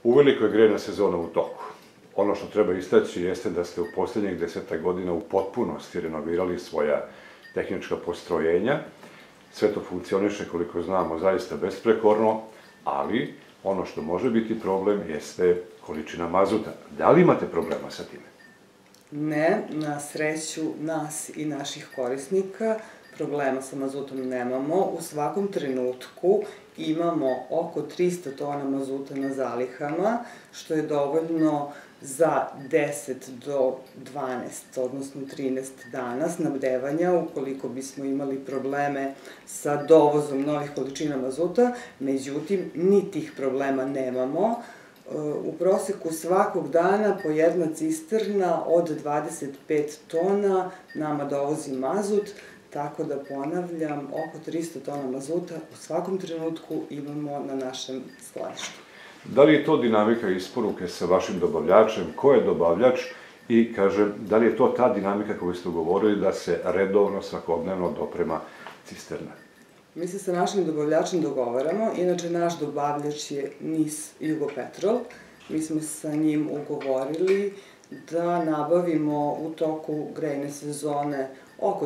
Uveliko je grejna sezona u toku. Ono što treba istaći jeste da ste u poslednjih 10 godina u potpunosti renovirali svoja tehnička postrojenja. Sve to funkcioniše, koliko znamo, zaista besprekorno, ali ono što može biti problem jeste količina mazuta. Da li imate problema sa time? Ne, na sreću nas i naših korisnika problema sa mazutom nemamo. U svakom trenutku imamo oko 300 tona mazuta na zalihama, što je dovoljno za 10 do 12, odnosno 13 dana snabdevanja, ukoliko bismo imali probleme sa dovozom novih količina mazuta. Međutim, ni tih problema nemamo. U proseku svakog dana po jedna cisterna od 25 tona nama dovozi mazut, tako da ponavljam, oko 300 tona mazuta u svakom trenutku imamo na našem skladištu. Da li je to dinamika isporuke sa vašim dobavljačem? Ko je dobavljač? I, kažem, da li je to ta dinamika koju ste ugovorili da se redovno, svakodnevno doprema cisterna? Mi se sa našim dobavljačem dogovaramo, inače naš dobavljač je NIS Jugopetrol. Mi smo sa njim ugovorili da nabavimo u toku grejne sezone oko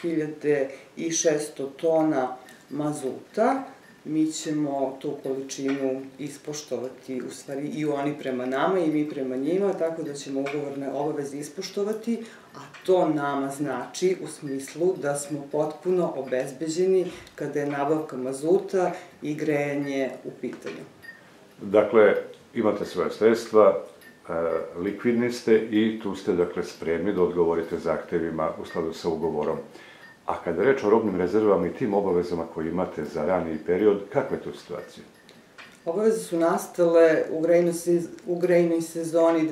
3600 tona mazuta. Mi ćemo tu količinu ispoštovati, u stvari i oni prema nama i mi prema njima, tako da ćemo ugovorne obaveze ispoštovati, a to nama znači u smislu da smo potpuno obezbeđeni kada je nabavka mazuta i grejanje u pitanju. Dakle, imate svoje sredstva, likvidni ste i tu ste, dakle, spremni da odgovorite zahtevima u skladu sa ugovorom. A kada je reč o robnim rezervama i tim obavezama koje imate za raniji period, kakva je to situacija? Obaveze su nastale u grejnoj sezoni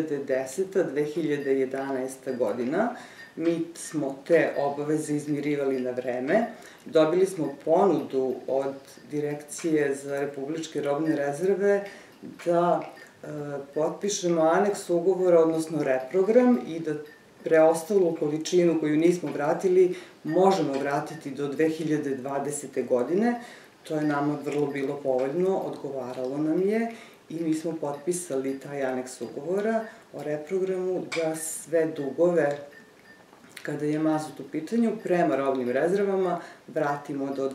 2010-2011. godina. Mi smo te obaveze izmirivali na vreme. Dobili smo ponudu od Direkcije za republičke robne rezerve da potpišemo aneks ugovora, odnosno reprogram, i da preostalu količinu koju nismo vratili možemo vratiti do 2020. godine. To je nama vrlo bilo povoljno, odgovaralo nam je i mi smo potpisali taj aneks ugovora o reprogramu da sve dugove, kada je mazut u pitanju, prema robnim rezervama vratimo do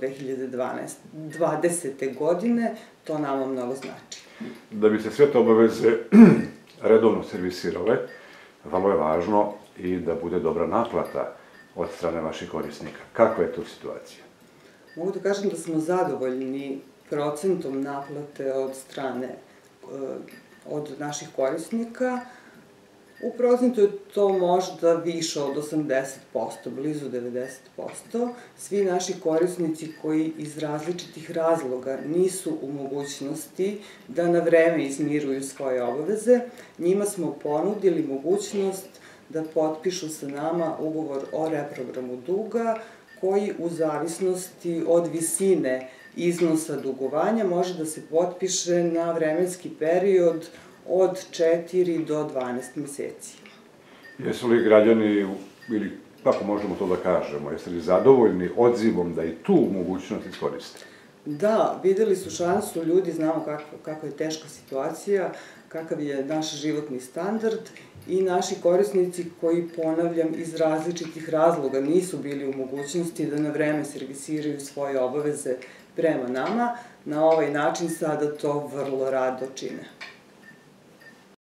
2020. godine. To nama mnogo znači. Da bi se sve te obaveze redovno servisirale, vrlo je važno i da bude dobra naplata od strane vaših korisnika. Kakva je tu situacija? Mogu da kažem da smo zadovoljni procentom naplate od naših korisnika. U procentu je to možda više od 80%, blizu 90%. Svi naši korisnici koji iz različitih razloga nisu u mogućnosti da na vreme izmiruju svoje obaveze, njima smo ponudili mogućnost da potpišu sa nama ugovor o reprogramu duga, koji u zavisnosti od visine iznosa dugovanja može da se potpiše na vremenski period od 4 do 12 meseci. Jesu li građani, ili kako možemo to da kažemo, jeste li zadovoljni odzivom da i tu mogućnost iskoriste? Da, videli su šansu, ljudi znamo kakva je teška situacija, kakav je naš životni standard i naši korisnici koji, ponavljam, iz različitih razloga nisu bili u mogućnosti da na vreme servisiraju svoje obaveze prema nama, na ovaj način sada to vrlo rado čine.